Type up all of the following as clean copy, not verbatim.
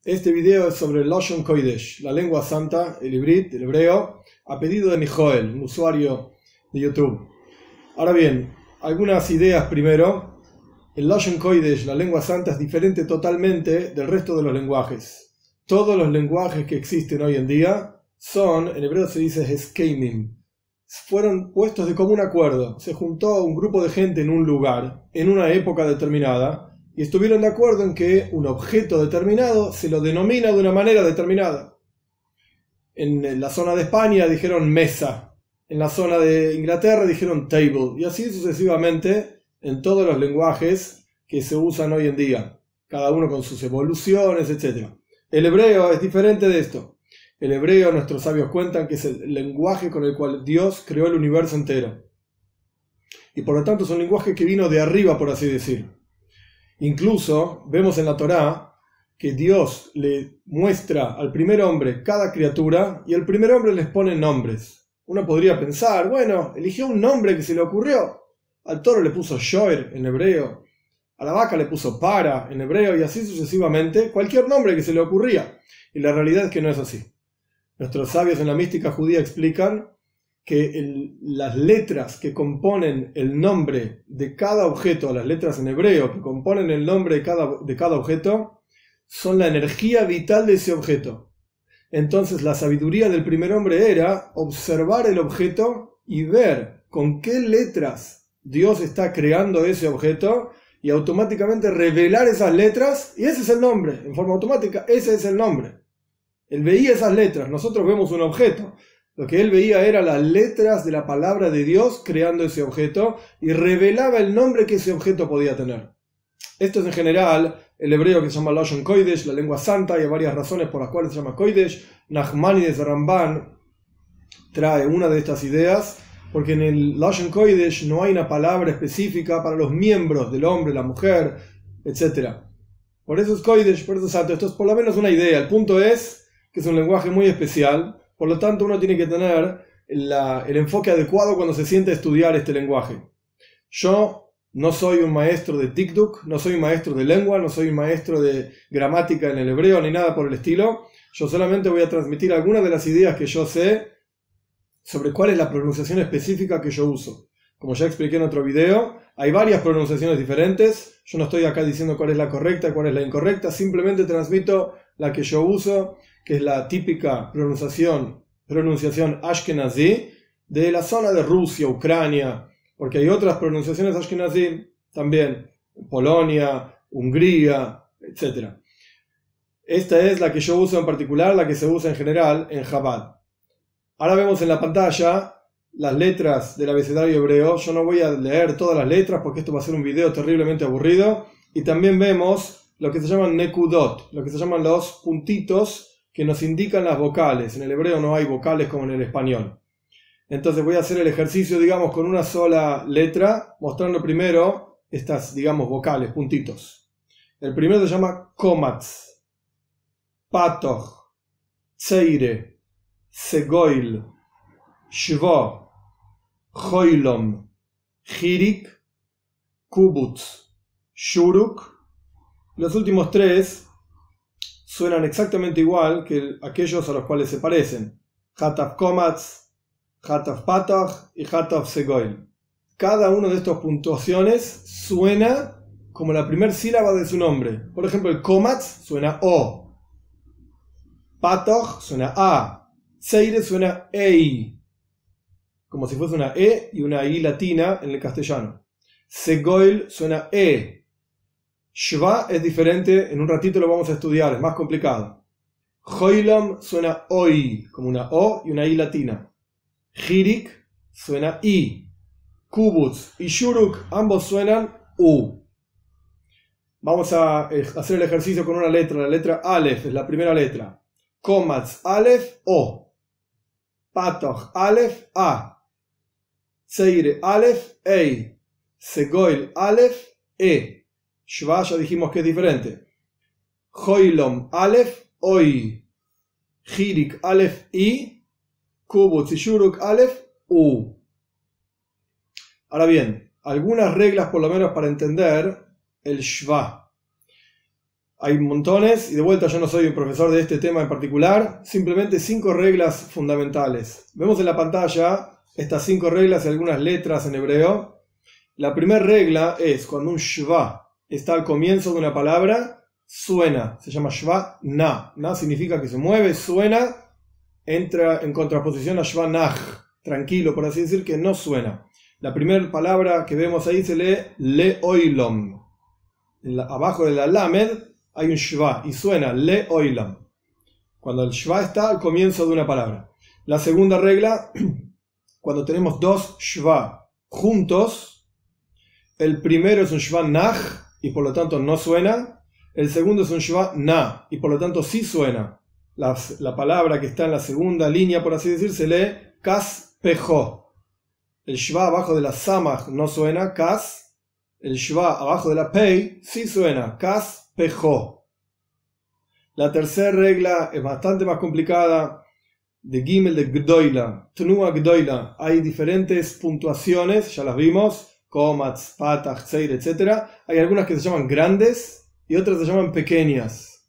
Este video es sobre el Lashon Kodesh, la lengua santa, el Ibrit, el hebreo, a pedido de Mijoel, un usuario de YouTube. Ahora bien, algunas ideas primero. El Lashon Kodesh, la lengua santa, es diferente totalmente del resto de los lenguajes. Todos los lenguajes que existen hoy en día son, en hebreo se dice Heskemim, fueron puestos de común acuerdo. Se juntó un grupo de gente en un lugar, en una época determinada, y estuvieron de acuerdo en que un objeto determinado se lo denomina de una manera determinada. En la zona de España dijeron mesa, en la zona de Inglaterra dijeron table, y así sucesivamente en todos los lenguajes que se usan hoy en día, cada uno con sus evoluciones, etc. El hebreo es diferente de esto. El hebreo, nuestros sabios cuentan que es el lenguaje con el cual Dios creó el universo entero. Y por lo tanto es un lenguaje que vino de arriba, por así decir. Incluso vemos en la Torá que Dios le muestra al primer hombre cada criatura y el primer hombre les pone nombres. Uno podría pensar, bueno, eligió un nombre que se le ocurrió. Al toro le puso Shoer en hebreo, a la vaca le puso Para en hebreo y así sucesivamente, cualquier nombre que se le ocurría. Y la realidad es que no es así. Nuestros sabios en la mística judía explican que las letras que componen el nombre de cada objeto, las letras en hebreo que componen el nombre de cada objeto, son la energía vital de ese objeto. Entonces la sabiduría del primer hombre era observar el objeto y ver con qué letras Dios está creando ese objeto y automáticamente revelar esas letras, y ese es el nombre, en forma automática, ese es el nombre. Él veía esas letras, nosotros vemos un objeto. Lo que él veía eran las letras de la palabra de Dios creando ese objeto y revelaba el nombre que ese objeto podía tener. Esto es en general el hebreo que se llama Lashon Kodesh, la lengua santa, y hay varias razones por las cuales se llama Kodesh. Nachmanides Ramban trae una de estas ideas, porque en el Lashon Kodesh no hay una palabra específica para los miembros del hombre, la mujer, etc. Por eso es Kodesh, por eso es santo. Esto es por lo menos una idea. El punto es que es un lenguaje muy especial. Por lo tanto, uno tiene que tener el enfoque adecuado cuando se siente a estudiar este lenguaje. Yo no soy un maestro de Tikduk, no soy un maestro de lengua, no soy un maestro de gramática en el hebreo, ni nada por el estilo. Yo solamente voy a transmitir algunas de las ideas que yo sé sobre cuál es la pronunciación específica que yo uso. Como ya expliqué en otro video, hay varias pronunciaciones diferentes. Yo no estoy acá diciendo cuál es la correcta, cuál es la incorrecta, simplemente transmito la que yo uso, que es la típica pronunciación Ashkenazi de la zona de Rusia, Ucrania, porque hay otras pronunciaciones Ashkenazi también, Polonia, Hungría, etc. Esta es la que yo uso en particular, la que se usa en general en Chabad. Ahora vemos en la pantalla las letras del abecedario hebreo. Yo no voy a leer todas las letras porque esto va a ser un video terriblemente aburrido. Y también vemos lo que se llaman nekudot, lo que se llaman los puntitos que nos indican las vocales. En el hebreo no hay vocales como en el español. Entonces voy a hacer el ejercicio, digamos, con una sola letra, mostrando primero estas, digamos, vocales, puntitos. El primero se llama komatz, patoch, tzeire, segoil, shvo, choilom, chirik, kubutz, shuruk. Los últimos tres suenan exactamente igual que aquellos a los cuales se parecen. Hataf komatz, hataf patoch y hataf segoil. Cada uno de estas puntuaciones suena como la primera sílaba de su nombre. Por ejemplo, el komatz suena O. Patoch suena A. Seire suena EI, como si fuese una E y una I latina en el castellano. Segoil suena E. Shva es diferente, en un ratito lo vamos a estudiar, es más complicado. Choilom suena OI, como una O y una I latina. Chirik suena I. Kubutz y Shuruk ambos suenan U. Vamos a hacer el ejercicio con una letra. La letra Aleph es la primera letra. Komatz Aleph O. Patoch Aleph A. Tzeire Aleph Ei. Segoil Aleph E. Shva ya dijimos que es diferente. Choilom Aleph Oi. Chirik Aleph I. Kubutz y Shuruk Aleph U. Ahora bien, algunas reglas por lo menos para entender el Shva. Hay montones, y de vuelta yo no soy un profesor de este tema en particular, simplemente 5 reglas fundamentales. Vemos en la pantalla estas 5 reglas y algunas letras en hebreo. La primera regla es cuando un shva está al comienzo de una palabra, suena, se llama shva na. Na significa que se mueve, suena, entra en contraposición a shva nach, tranquilo, por así decir, que no suena. La primera palabra que vemos ahí se lee le oilom. Abajo de la lamed hay un shva y suena le oilom. Cuando el shva está al comienzo de una palabra. La segunda regla, cuando tenemos 2 shva juntos, el primero es un shva nach y por lo tanto no suena. El segundo es un shva na y por lo tanto sí suena. La palabra que está en la segunda línea, por así decir, se lee kas pejo. El shva abajo de la samach no suena, kas. El shva abajo de la pei sí suena, kas pejo. La tercera regla es bastante más complicada, de gimel de gdoila, tnua gdoila. Hay diferentes puntuaciones, ya las vimos, komats, patach, tzeir, etc. Hay algunas que se llaman grandes y otras se llaman pequeñas.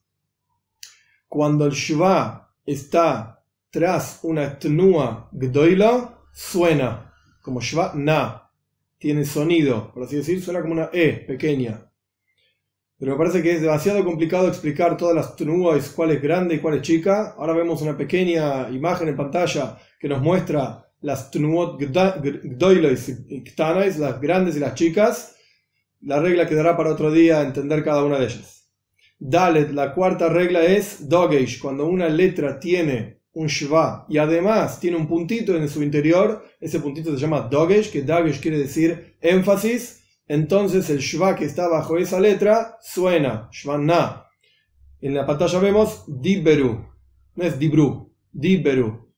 Cuando el shva está tras una tnua gdoila, suena como shva na. Tiene sonido, por así decir, suena como una E pequeña. Pero me parece que es demasiado complicado explicar todas las tnuas, cuál es grande y cuál es chica. Ahora vemos una pequeña imagen en pantalla que nos muestra las tnuot gdoilos y ktanais, las grandes y las chicas. La regla quedará para otro día entender cada una de ellas. Dalet, la cuarta regla es dogesh, cuando una letra tiene un shva y además tiene un puntito en su interior, ese puntito se llama dogesh, que dogesh quiere decir énfasis, entonces el shva que está bajo esa letra suena, shva na. En la pantalla vemos diberu, no es dibru, diberu.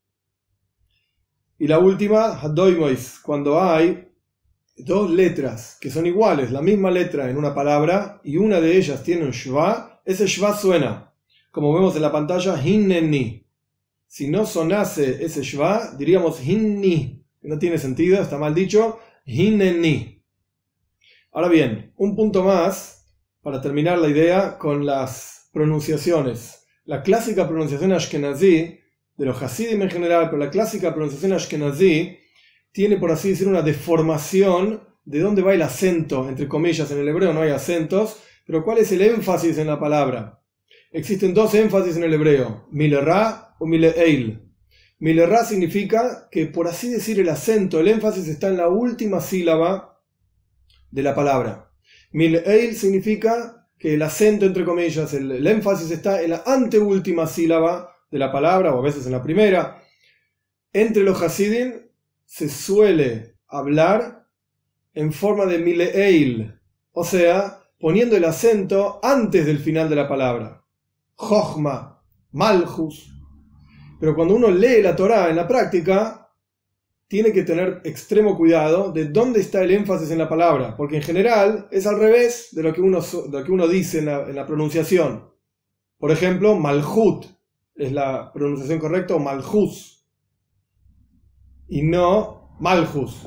Y la última, hadoimois, cuando hay 2 letras que son iguales, la misma letra en una palabra, y una de ellas tiene un shva, ese shva suena. Como vemos en la pantalla, hinneni. Si no sonase ese shva, diríamos hinni, que no tiene sentido, está mal dicho, hinneni. Ahora bien, un punto más para terminar la idea con las pronunciaciones. La clásica pronunciación ashkenazí, de los hasidim en general, pero la clásica pronunciación ashkenazí tiene, por así decir, una deformación de dónde va el acento, entre comillas. En el hebreo no hay acentos, pero ¿cuál es el énfasis en la palabra? Existen 2 énfasis en el hebreo, milerá o mile'eil. Milerá significa que, por así decir, el acento, el énfasis está en la última sílaba de la palabra. Mile'eil significa que el acento, entre comillas, el énfasis está en la anteúltima sílaba de la palabra, o a veces en la primera. Entre los hasidim se suele hablar en forma de mile'eil, o sea, poniendo el acento antes del final de la palabra. Jochma, malchus. Pero cuando uno lee la Torá en la práctica, tiene que tener extremo cuidado de dónde está el énfasis en la palabra, porque en general es al revés de lo que uno dice en la pronunciación. Por ejemplo, malhut es la pronunciación correcta, o malhus, y no malhus.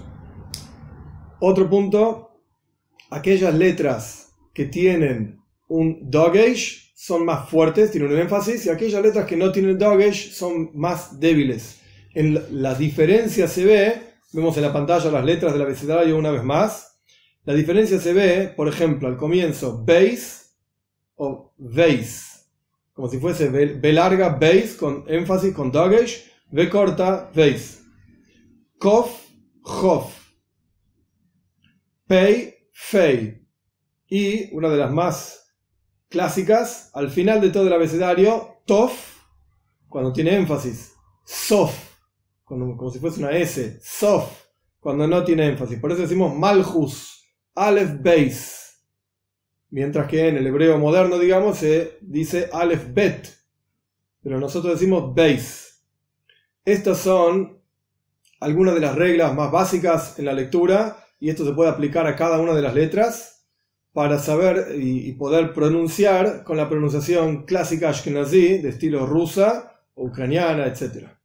Otro punto, aquellas letras que tienen un dogesh son más fuertes, tienen un énfasis, y aquellas letras que no tienen dogesh son más débiles. La diferencia se ve, vemos en la pantalla las letras del abecedario una vez más. La diferencia se ve, por ejemplo, al comienzo, beis o veis, como si fuese B larga, beis, con énfasis, con dogesh, B corta, veis. Kof, jof. Pei, fei. Y una de las más clásicas, al final de todo el abecedario, tof, cuando tiene énfasis, sof, como si fuese una S, sof, cuando no tiene énfasis. Por eso decimos malchus, aleph beis. Mientras que en el hebreo moderno, digamos, se dice aleph bet, pero nosotros decimos beis. Estas son algunas de las reglas más básicas en la lectura, y esto se puede aplicar a cada una de las letras para saber y poder pronunciar con la pronunciación clásica ashkenazí, de estilo rusa o ucraniana, etc.